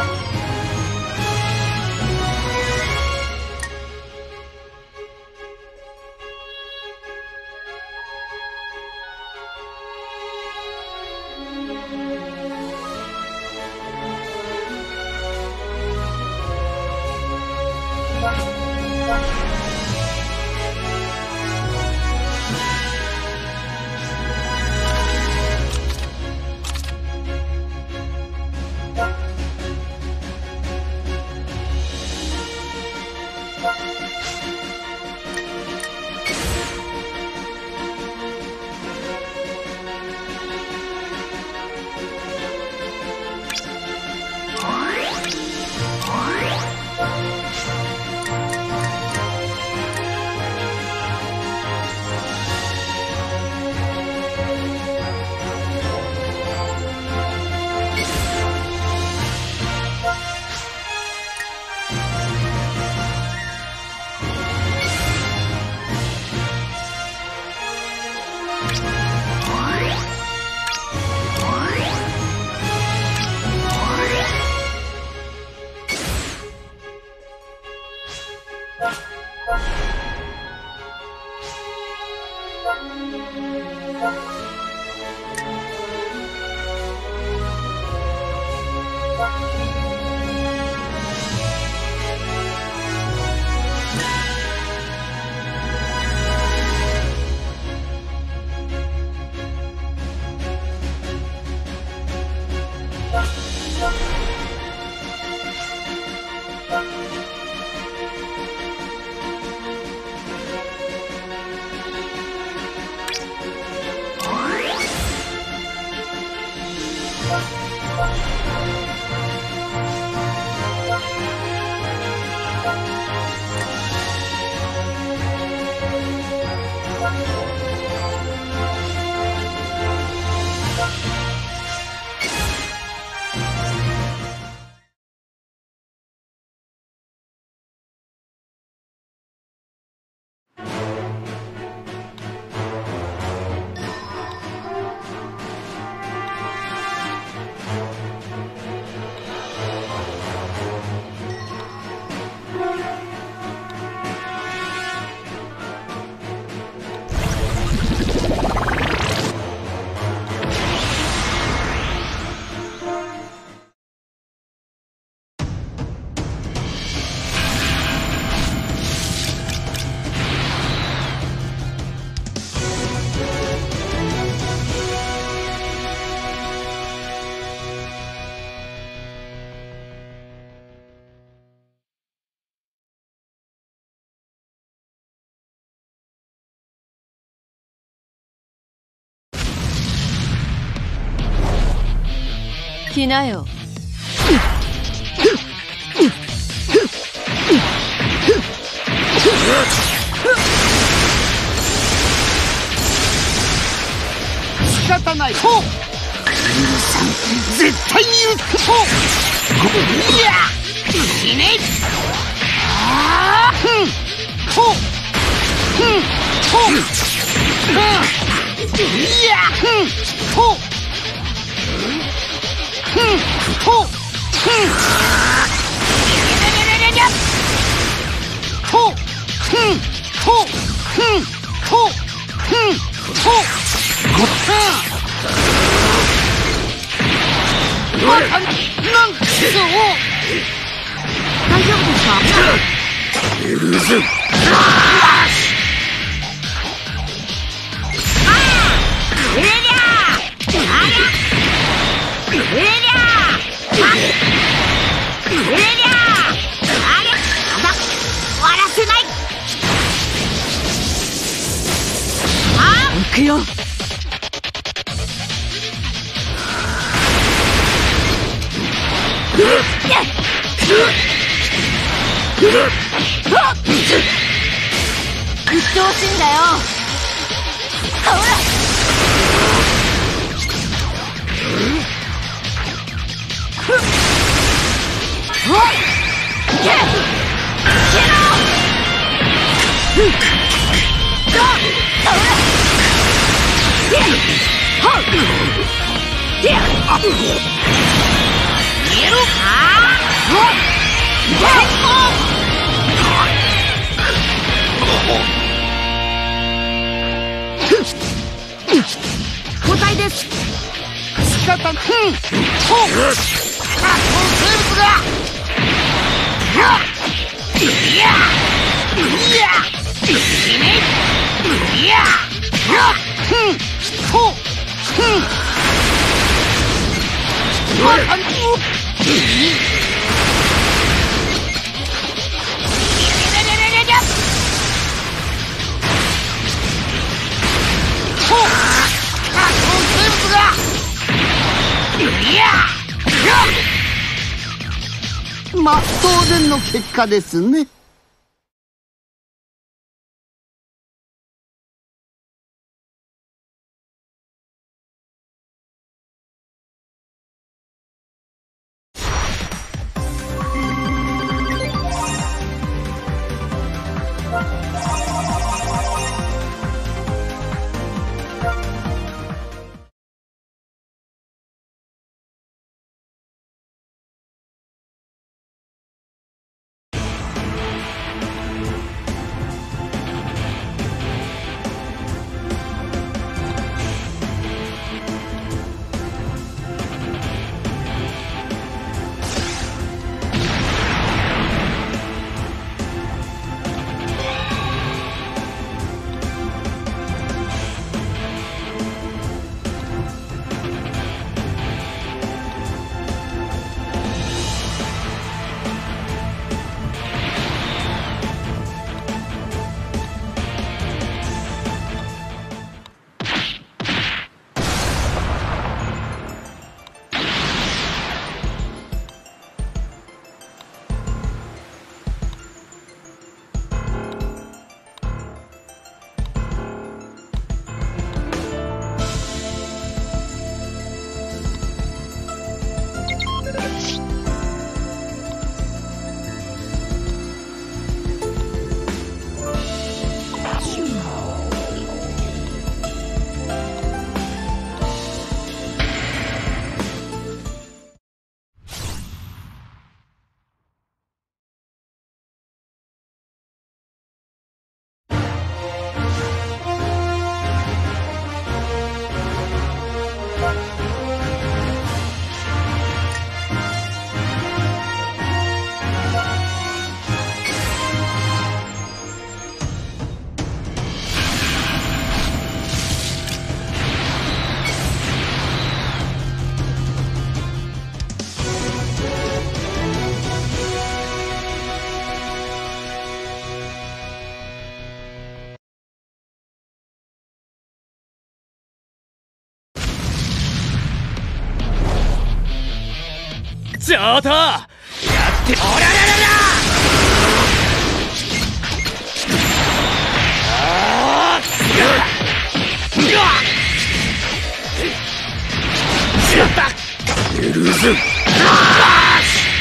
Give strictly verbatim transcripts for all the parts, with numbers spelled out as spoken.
来なよ。 仕方ない。ほう。さん絶対に言う。ほう。いや。死ね。ああ。ふん。ほう。ふん。ほう。ふん。いや。ふん。ほう。ふんほうふんほうふんほうふんほうふんほうごっまたなんそう大丈夫ですか？ 許すえりゃありゃえりゃあえりゃありゃまだ終わらせない。ああ行くよ。うっとうしいんだよ。ほらおいけけろうんどうほらてほってあ逃げろああた。ふん。ほう。あ、この生物が。いや。いや。いや。いね。いや。いや。ふん。ほう。ふん。またに。まあ当然の結果ですね。 ちょっとやっておららららああしまったルーズあ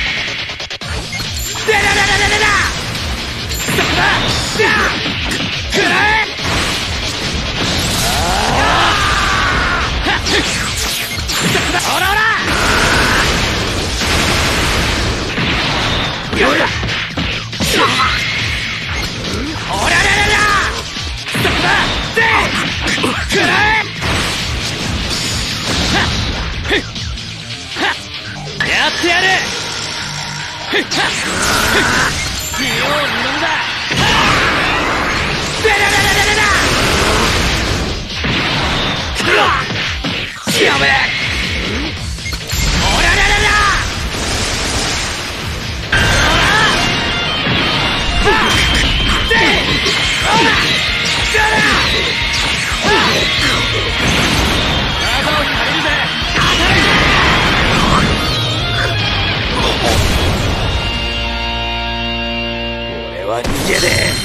ーでららららららそこだくらえああそこだおらおらよいらおららららそこだでくらえやってやる見よう見のんだでらららららやべえおらららら俺は逃げねえ